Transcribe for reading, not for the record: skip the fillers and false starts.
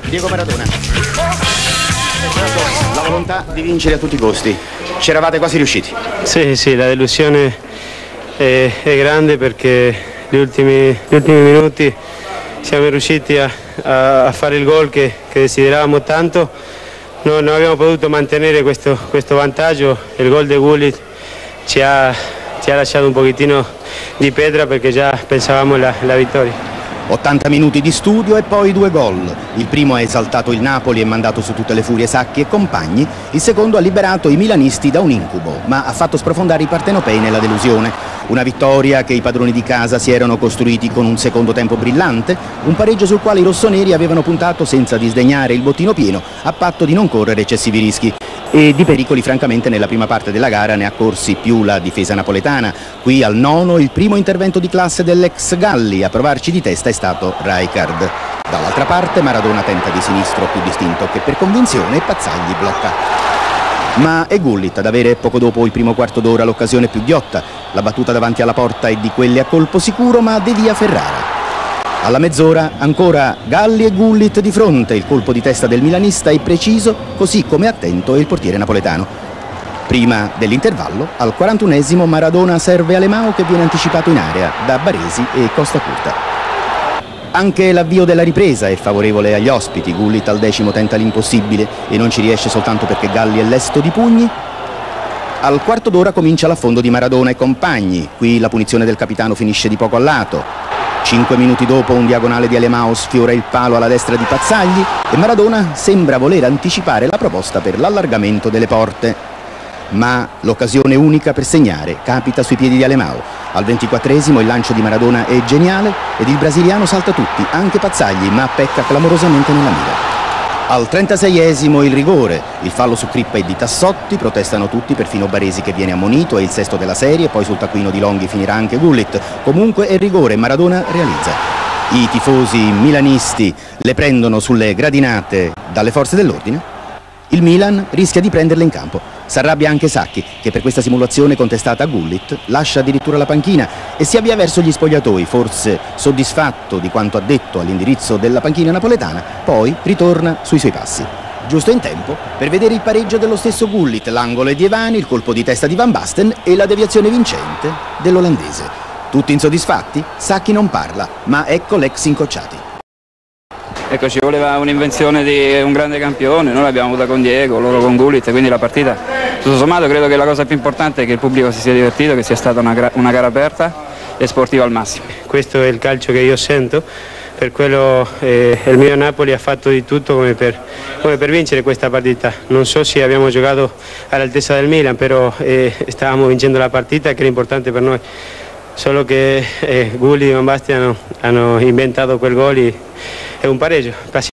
Diego Maradona. La volontà di vincere a tutti i costi. C'eravate quasi riusciti. Sì, la delusione è grande perché gli ultimi minuti siamo riusciti a fare il gol che desideravamo tanto. Non abbiamo potuto mantenere questo vantaggio. Il gol di Gullit ci ha lasciato un pochettino di pietra perché già pensavamo alla vittoria. 80 minuti di studio e poi 2 gol. Il primo ha esaltato il Napoli e mandato su tutte le furie Sacchi e compagni, il secondo ha liberato i milanisti da un incubo, ma ha fatto sprofondare i partenopei nella delusione. Una vittoria che i padroni di casa si erano costruiti con un secondo tempo brillante, un pareggio sul quale i rossoneri avevano puntato senza disdegnare il bottino pieno, a patto di non correre eccessivi rischi. E di pericoli francamente nella prima parte della gara ne ha corsi più la difesa napoletana. Qui al nono il primo intervento di classe dell'ex Galli, a provarci di testa è stato Rijkaard. Dall'altra parte Maradona tenta di sinistro più distinto che per convinzione e Pazzagli blocca. Ma è Gullit ad avere poco dopo il primo quarto d'ora l'occasione più ghiotta. La battuta davanti alla porta è di quelle a colpo sicuro ma devia Ferrara. Alla mezz'ora ancora Galli e Gullit di fronte, il colpo di testa del milanista è preciso, così come attento è il portiere napoletano. Prima dell'intervallo, al 41esimo Maradona serve Alemão che viene anticipato in area da Baresi e Costa Curta. Anche l'avvio della ripresa è favorevole agli ospiti, Gullit al 10° tenta l'impossibile e non ci riesce soltanto perché Galli è lesto di pugni. Al quarto d'ora comincia l'affondo di Maradona e compagni, qui la punizione del capitano finisce di poco a lato. 5 minuti dopo un diagonale di Alemão sfiora il palo alla destra di Pazzagli e Maradona sembra voler anticipare la proposta per l'allargamento delle porte. Ma l'occasione unica per segnare capita sui piedi di Alemão. Al 24esimo il lancio di Maradona è geniale ed il brasiliano salta tutti, anche Pazzagli, ma pecca clamorosamente nella mira. Al 36esimo il rigore, il fallo su Crippa e di Tassotti, protestano tutti, perfino Baresi che viene ammonito, è il sesto della serie, poi sul taccuino di Longhi finirà anche Gullit. Comunque è rigore, Maradona realizza. I tifosi milanisti le prendono sulle gradinate dalle forze dell'ordine. Il Milan rischia di prenderle in campo. S'arrabbia anche Sacchi, che per questa simulazione contestata a Gullit lascia addirittura la panchina e si avvia verso gli spogliatoi, forse soddisfatto di quanto ha detto all'indirizzo della panchina napoletana, poi ritorna sui suoi passi. Giusto in tempo per vedere il pareggio dello stesso Gullit, l'angolo è di Evani, il colpo di testa di Van Basten e la deviazione vincente dell'olandese. Tutti insoddisfatti? Sacchi non parla, ma ecco l'ex Incocciati. Ecco, ci voleva un'invenzione di un grande campione, noi l'abbiamo avuta con Diego, loro con Gullit, quindi la partita, tutto sommato credo che la cosa più importante è che il pubblico si sia divertito, che sia stata una gara aperta e sportiva al massimo. Questo è il calcio che io sento, per quello il mio Napoli ha fatto di tutto come per vincere questa partita. Non so se abbiamo giocato all'altezza del Milan, però stavamo vincendo la partita che era importante per noi. Solo che Gullit e Van Basten hanno inventato quel gol e è un pareggio.